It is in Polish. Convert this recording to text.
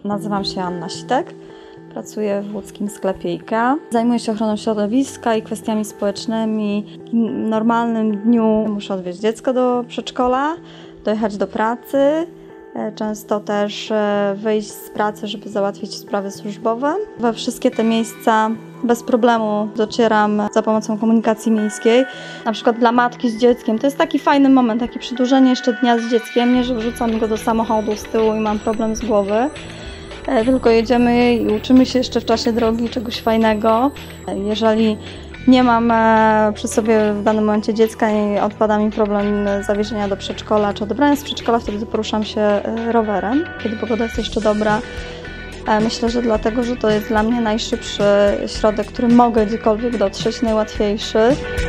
Nazywam się Anna Sitek, pracuję w łódzkim sklepie IKEA. Zajmuję się ochroną środowiska i kwestiami społecznymi. W normalnym dniu muszę odwieźć dziecko do przedszkola, dojechać do pracy, często też wyjść z pracy, żeby załatwić sprawy służbowe. We wszystkie te miejsca bez problemu docieram za pomocą komunikacji miejskiej. Na przykład dla matki z dzieckiem to jest taki fajny moment, takie przedłużenie jeszcze dnia z dzieckiem, nie że wrzucam go do samochodu z tyłu i mam problem z głowy. Tylko jedziemy i uczymy się jeszcze w czasie drogi czegoś fajnego. Jeżeli nie mam przy sobie w danym momencie dziecka i odpada mi problem zawiezienia do przedszkola czy odebrania z przedszkola, wtedy poruszam się rowerem, kiedy pogoda jest jeszcze dobra. Myślę, że dlatego, że to jest dla mnie najszybszy środek, który mogę gdziekolwiek dotrzeć, najłatwiejszy.